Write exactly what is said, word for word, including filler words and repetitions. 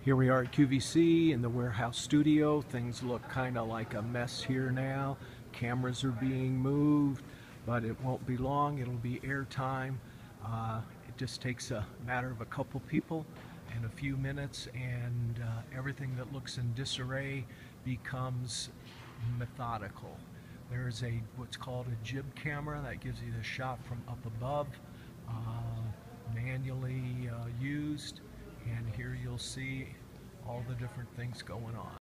Here we are at Q V C in the warehouse studio. Things look kind of like a mess here now. Cameras are being moved, but it won't be long. It'll be airtime. Uh, it just takes a matter of a couple people and a few minutes, and uh, everything that looks in disarray becomes methodical. There's a what's called a jib camera that gives you the shot from up above, uh, manually uh, used. And here you'll see all the different things going on.